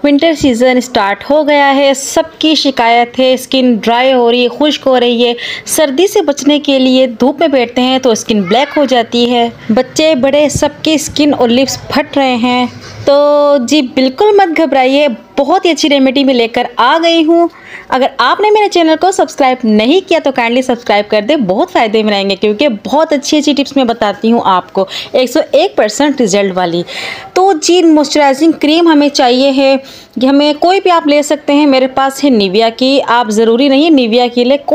Winter season start हो गया है। सबकी शिकायत है, स्किन ड्राई हो रही है, खुश्क हो रही है। सर्दी से बचने के लिए धूप में बैठते हैं तो स्किन ब्लैक हो जाती है। बच्चे बड़े सबकी स्किन और लिप्स फट रहे हैं। तो जी बिल्कुल मत घबराइए, बहुत ही अच्छी रेमेडी में लेकर आ गई हूँ। अगर आपने मेरे चैनल को सब्सक्राइब नहीं किया तो काइंडली सब्सक्राइब कर दे, बहुत फ़ायदे में रहेंगे क्योंकि बहुत अच्छी अच्छी टिप्स मैं बताती हूँ आपको 101% रिजल्ट वाली। तो जी मॉइस्चराइजिंग क्रीम हमें चाहिए है, हमें कोई भी आप ले सकते हैं। मेरे पास है निविया की, आप ज़रूरी नहीं है निविया की ले,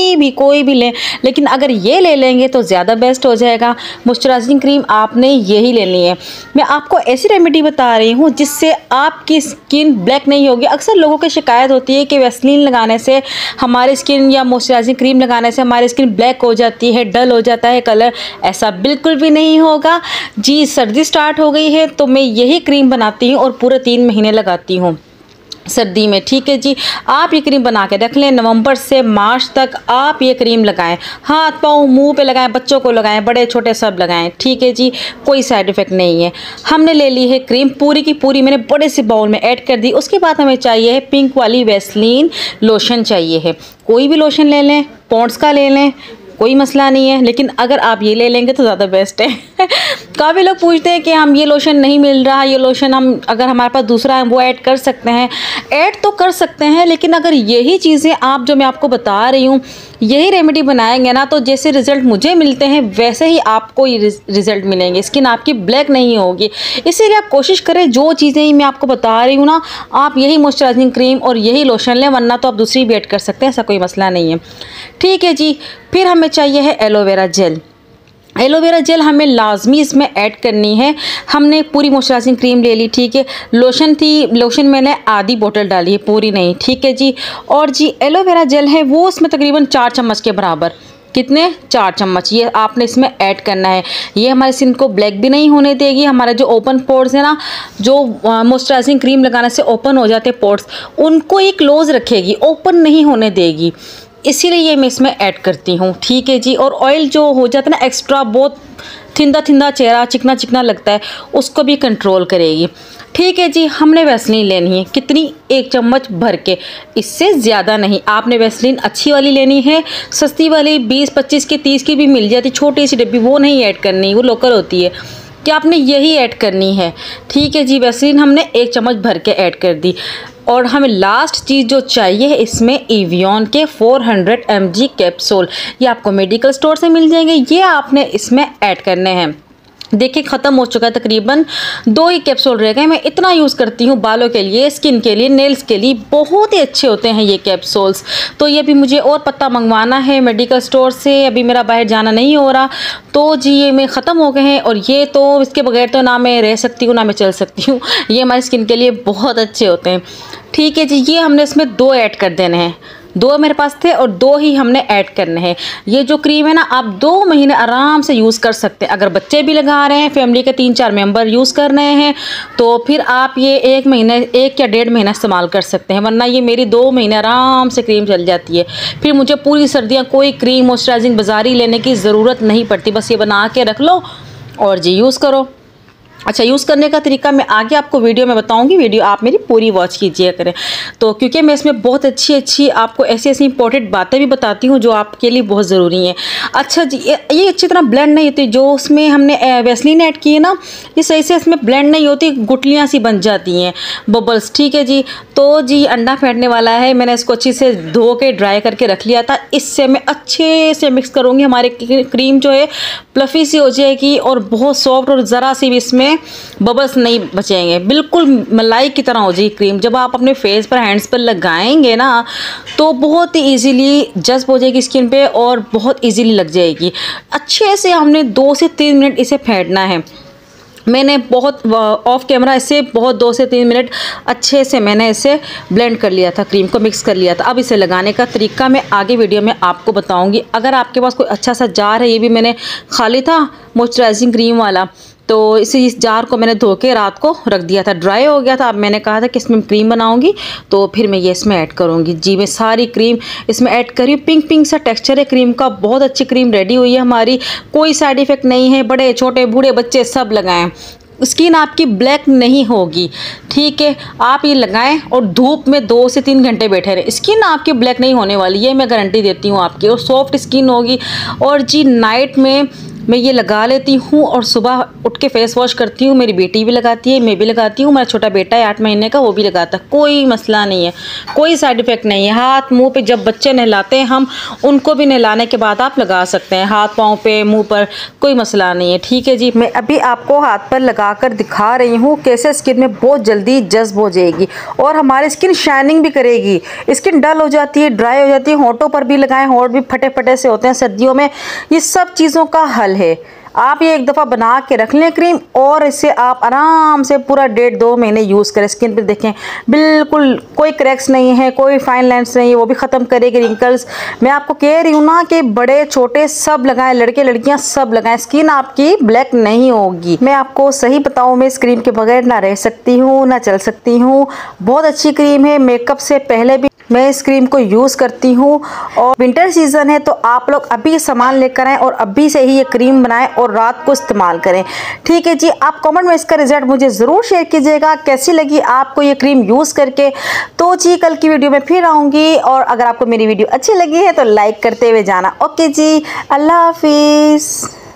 कोई भी लें, लेकिन अगर ये ले लेंगे तो ज़्यादा बेस्ट हो जाएगा। मॉइस्चराइजिंग क्रीम आपने यही लेनी है। मैं आपको ऐसी रेमेडी बता रही हूँ जिससे आपकी स्किन ब्लैक नहीं होगी। अक्सर लोगों की शिकायत होती है कि वैसलीन लगाने से हमारी स्किन या मॉइस्चराइजिंग क्रीम लगाने से हमारी स्किन ब्लैक हो जाती है, डल हो जाता है कलर। ऐसा बिल्कुल भी नहीं होगा जी। सर्दी स्टार्ट हो गई है तो मैं यही क्रीम बनाती हूँ और पूरे 3 महीने लगाती हूँ सर्दी में, ठीक है जी। आप ये क्रीम बना के रख लें, नवंबर से मार्च तक आप ये क्रीम लगाएं, हाथ पाँव मुंह पे लगाएं, बच्चों को लगाएं, बड़े छोटे सब लगाएं, ठीक है जी। कोई साइड इफ़ेक्ट नहीं है। हमने ले ली है क्रीम पूरी की पूरी, मैंने बड़े से बाउल में ऐड कर दी। उसके बाद हमें चाहिए है पिंक वाली वैसलीन लोशन चाहिए है। कोई भी लोशन ले लें, पॉन्ड्स का ले लें, कोई मसला नहीं है, लेकिन अगर आप ये ले लेंगे तो ज़्यादा बेस्ट है। काफ़ी लोग पूछते हैं कि हम ये लोशन नहीं मिल रहा, ये लोशन हम अगर हमारे पास दूसरा है वो ऐड कर सकते हैं। ऐड तो कर सकते हैं, लेकिन अगर यही चीज़ें आप जो मैं आपको बता रही हूँ यही रेमेडी बनाएंगे ना तो जैसे रिज़ल्ट मुझे मिलते हैं वैसे ही आपको ये रिज़ल्ट मिलेंगे। स्किन आपकी ब्लैक नहीं होगी। इसीलिए आप कोशिश करें जो चीज़ें मैं आपको बता रही हूँ ना, आप यही मॉइस्चराइजिंग क्रीम और यही लोशन लें, वरना तो आप दूसरी भी ऐड कर सकते हैं, ऐसा कोई मसला नहीं है, ठीक है जी। फिर हमें चाहिए है एलोवेरा जेल। एलोवेरा जेल हमें लाजमी इसमें ऐड करनी है। हमने पूरी मॉइस्चराइजिंग क्रीम ले ली, ठीक है। लोशन थी, लोशन मैंने आधी बोतल डाली है, पूरी नहीं, ठीक है जी। और जी एलोवेरा जेल है वो उसमें तकरीबन 4 चम्मच के बराबर, कितने 4 चम्मच ये आपने इसमें ऐड करना है। ये हमारी स्किन को ब्लैक भी नहीं होने देगी। हमारे जो ओपन पोर्स है ना, जो मॉइस्चराइजिंग क्रीम लगाने से ओपन हो जाते हैं पोर्स, उनको ये क्लोज रखेगी, ओपन नहीं होने देगी। इसीलिए ये मैं इसमें ऐड करती हूँ, ठीक है जी। और ऑयल जो हो जाता है ना एक्स्ट्रा, बहुत थिंदा चेहरा चिकना चिकना लगता है, उसको भी कंट्रोल करेगी, ठीक है जी। हमने वैसलीन लेनी है, कितनी 1 चम्मच भर के, इससे ज़्यादा नहीं। आपने वैसलीन अच्छी वाली लेनी है, सस्ती वाली 20, 25 की 30 की भी मिल जाती, छोटी सी डब्बी, वो नहीं ऐड करनी, वो लोकल होती है, कि आपने यही ऐड करनी है, ठीक है जी। वैसलीन हमने 1 चम्मच भर के ऐड कर दी। और हमें लास्ट चीज़ जो चाहिए है इसमें एवियन के 400 mg कैप्सूल, ये आपको मेडिकल स्टोर से मिल जाएंगे, ये आपने इसमें ऐड करने हैं। देखिए ख़त्म हो चुका है, तकरीबन 2 ही कैप्सूल रह गए। मैं इतना यूज़ करती हूँ बालों के लिए, स्किन के लिए, नेल्स के लिए, बहुत ही अच्छे होते हैं ये कैप्सूल्स। तो ये भी मुझे और पत्ता मंगवाना है मेडिकल स्टोर से, अभी मेरा बाहर जाना नहीं हो रहा, तो जी ये मैं ख़त्म हो गए हैं। और ये तो इसके बगैर तो ना मैं रह सकती हूँ ना मैं चल सकती हूँ। ये हमारी स्किन के लिए बहुत अच्छे होते हैं, ठीक है जी। ये हमने इसमें 2 ऐड कर देने हैं, 2 मेरे पास थे और 2 ही हमने ऐड करने हैं। ये जो क्रीम है ना आप 2 महीने आराम से यूज़ कर सकते हैं। अगर बच्चे भी लगा रहे हैं, फैमिली के 3-4 मेंबर यूज़ कर रहे हैं, तो फिर आप ये 1 महीने, 1 या 1.5 महीना इस्तेमाल कर सकते हैं, वरना ये मेरी 2 महीने आराम से क्रीम चल जाती है। फिर मुझे पूरी सर्दियाँ कोई क्रीम मॉइस्चराइजिंग बाजारी लेने की ज़रूरत नहीं पड़ती, बस ये बना के रख लो और जी यूज़ करो। अच्छा, यूज़ करने का तरीका मैं आगे आपको वीडियो में बताऊंगी, वीडियो आप मेरी पूरी वॉच कीजिए करें। तो क्योंकि मैं इसमें बहुत अच्छी आपको ऐसी इंपॉर्टेंट बातें भी बताती हूँ जो आपके लिए बहुत ज़रूरी हैं। अच्छा जी, ये अच्छी तरह ब्लेंड नहीं होती, जो उसमें हमने वैसलीन ऐड की है ना, ये सही से इसमें ब्लेंड नहीं होती, गुटलियाँ सी बन जाती हैं, बबल्स, ठीक है जी। तो जी अंडा फेंटने वाला है, मैंने इसको अच्छी से धो के ड्राई करके रख लिया था। इससे मैं अच्छे से मिक्स करूँगी, हमारी क्रीम जो है प्लफी सी हो जाएगी और बहुत सॉफ्ट, और ज़रा सी भी इसमें बबल्स नहीं बचेंगे, बिल्कुल मलाई की तरह हो जाएगी क्रीम। जब आप अपने फेस पर, हैंड्स पर लगाएंगे ना तो बहुत ही इजीली जज्ब हो जाएगी स्किन पे और बहुत इजीली लग जाएगी। अच्छे से हमने 2 से 3 मिनट इसे फेंटना है। मैंने बहुत ऑफ कैमरा इसे बहुत 2 से 3 मिनट अच्छे से मैंने इसे ब्लेंड कर लिया था, क्रीम को मिक्स कर लिया था। अब इसे लगाने का तरीका मैं आगे वीडियो में आपको बताऊंगी। अगर आपके पास कोई अच्छा सा जार है, ये भी मैंने खाली था मॉइस्चराइजिंग क्रीम वाला, तो इस जार को मैंने धो के रात को रख दिया था, ड्राई हो गया था। अब मैंने कहा था कि इसमें क्रीम बनाऊंगी तो फिर मैं ये इसमें ऐड करूंगी। जी मैं सारी क्रीम इसमें ऐड करी। पिंक पिंक सा टेक्सचर है क्रीम का, बहुत अच्छी क्रीम रेडी हुई है हमारी, कोई साइड इफ़ेक्ट नहीं है। बड़े छोटे बूढ़े बच्चे सब लगाएं, स्किन आपकी ब्लैक नहीं होगी। ठीक है, आप ये लगाएं और धूप में 2 से 3 घंटे बैठे रहें, स्किन आपकी ब्लैक नहीं होने वाली है, मैं गारंटी देती हूँ आपकी, और सॉफ्ट स्किन होगी। और जी नाइट में मैं ये लगा लेती हूँ और सुबह उठ के फेस वॉश करती हूँ। मेरी बेटी भी लगाती है, मैं भी लगाती हूँ, मेरा छोटा बेटा है 8 महीने का, वो भी लगाता है। कोई मसला नहीं है, कोई साइड इफ़ेक्ट नहीं है। हाथ मुंह पे जब बच्चे नहलाते हैं हम, उनको भी नहलाने के बाद आप लगा सकते हैं, हाथ पाँव पे, मुँह पर, कोई मसला नहीं है। ठीक है जी, मैं अभी आपको हाथ पर लगा कर दिखा रही हूँ कैसे स्किन में बहुत जल्दी जज्ब हो जाएगी और हमारी स्किन शाइनिंग भी करेगी। स्किन डल हो जाती है, ड्राई हो जाती है, होंठों पर भी लगाएं, होंठ भी फटे फटे से होते हैं सर्दियों में, ये सब चीज़ों का हल है। आप ये एक दफ़ा बना के रख लें क्रीम और इसे आप आराम से पूरा 1.5-2 महीने यूज़ करें। स्किन पे देखें बिल्कुल कोई क्रैक्स नहीं है, कोई फाइन लाइन्स नहीं है, वो भी ख़त्म करेगी रिंकल्स। मैं आपको कह रही हूँ ना कि बड़े छोटे सब लगाएं, लड़के लड़कियाँ सब लगाएं, स्किन आपकी ब्लैक नहीं होगी। मैं आपको सही बताऊँ, मैं इस क्रीम के बगैर ना रह सकती हूँ ना चल सकती हूँ। बहुत अच्छी क्रीम है, मेकअप से पहले भी मैं इस क्रीम को यूज़ करती हूँ। और विंटर सीज़न है तो आप लोग अभी सामान लेकर आएँ और अभी से ही ये क्रीम बनाएं और रात को इस्तेमाल करें। ठीक है जी, आप कमेंट में इसका रिजल्ट मुझे ज़रूर शेयर कीजिएगा, कैसी लगी आपको ये क्रीम यूज़ करके। तो जी कल की वीडियो में फिर आऊँगी, और अगर आपको मेरी वीडियो अच्छी लगी है तो लाइक करते हुए जाना। ओके जी, अल्लाह हाफिज़।